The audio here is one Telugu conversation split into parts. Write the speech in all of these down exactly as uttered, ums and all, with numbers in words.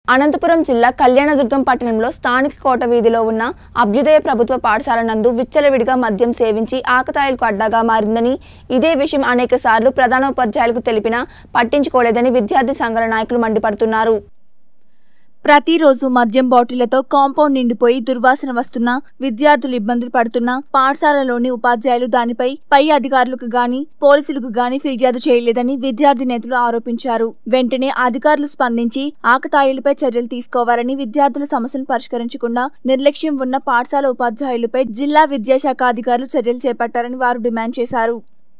అనంతపురం జిల్లా కళ్యాణదుర్గం పట్టణంలో స్థానిక కోట వీధిలో ఉన్న అభ్యుదయ ప్రభుత్వ పాఠశాల నందు విచ్చలవిడిగా మద్యం సేవించి ఆకతాయిలకు అడ్డాగా మారిందని, ఇదే విషయం అనేక సార్లు ప్రధానోపాధ్యాయులకు తెలిపినా పట్టించుకోలేదని విద్యార్థి సంఘాల నాయకులు మండిపడుతున్నారు. ప్రతిరోజు మద్యం బాటిళ్లతో కాంపౌండ్ నిండిపోయి దుర్వాసన వస్తున్నా, విద్యార్థులు ఇబ్బందులు పడుతున్నా పాఠశాలలోని ఉపాధ్యాయులు దానిపై పై అధికారులకు గాని పోలీసులకు గాని ఫిర్యాదు చేయలేదని విద్యార్థి నేతలు ఆరోపించారు. వెంటనే అధికారులు స్పందించి ఆకతాయిలపై చర్యలు తీసుకోవాలని, విద్యార్థుల సమస్యను పరిష్కరించకుండా నిర్లక్ష్యం ఉన్న పాఠశాల ఉపాధ్యాయులపై జిల్లా విద్యాశాఖ అధికారులు చర్యలు చేపట్టారని వారు డిమాండ్ చేశారు.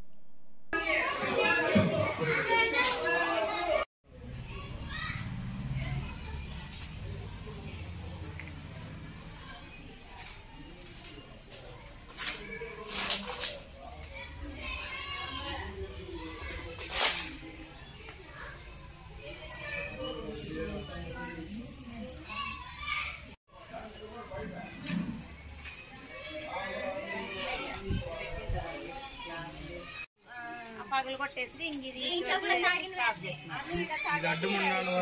పగలు కొట్టేసి ఇంగిది స్టాప్ చేస్తున్నారు.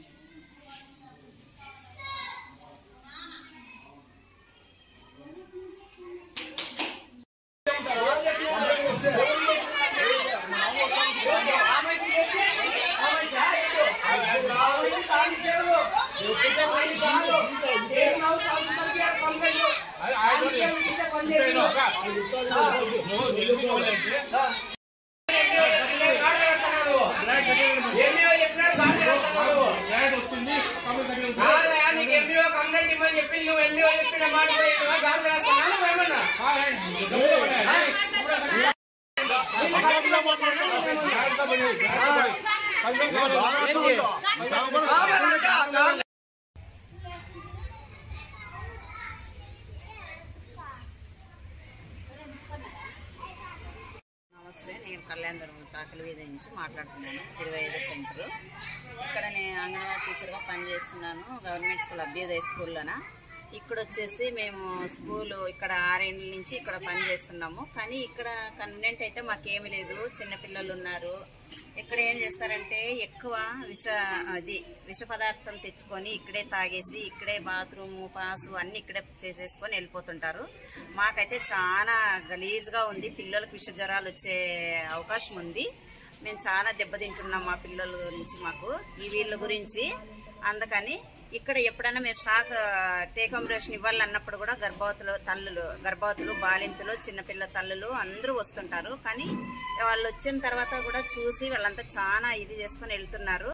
నమస్తే, నేను కళ్యాణదుర్గం చాకలి వీధి నుంచి మాట్లాడుతున్నాను. ఇరవై ఐదు సెంటర్. ఇక్కడ నేను అంగన్వాడీ టీచర్గా పనిచేస్తున్నాను గవర్నమెంట్ స్కూల్ అభ్యుదయ స్కూల్లోన. ఇక్కడ వచ్చేసి మేము స్కూలు ఇక్కడ ఆరేళ్ళ నుంచి ఇక్కడ పనిచేస్తున్నాము. కానీ ఇక్కడ కన్వీనెంట్ అయితే మాకేమీ లేదు. చిన్నపిల్లలు ఉన్నారు. ఇక్కడ ఏం చేస్తారంటే ఎక్కువ విష అది విష పదార్థం తెచ్చుకొని ఇక్కడే తాగేసి ఇక్కడే బాత్రూము పాసు అన్నీ ఇక్కడే చేసేసుకొని వెళ్ళిపోతుంటారు. మాకైతే చాలా గలీజ్గా ఉంది. పిల్లలకు విష జ్వరాలు వచ్చే అవకాశం ఉంది. మేము చాలా దెబ్బతింటున్నాం మా పిల్లల గురించి, మాకు ఈ వీళ్ళ గురించి. అందుకని ఇక్కడ ఎప్పుడైనా మేము స్టాక్ టేకమరేషన్ ఇవ్వాలన్నప్పుడు కూడా గర్భవతులు తల్లులు గర్భవతులు బాలింతలు చిన్నపిల్ల తల్లులు అందరూ వస్తుంటారు. కానీ వాళ్ళు వచ్చిన తర్వాత కూడా చూసి వాళ్ళంతా చాలా ఇది చేసుకొని వెళ్తున్నారు.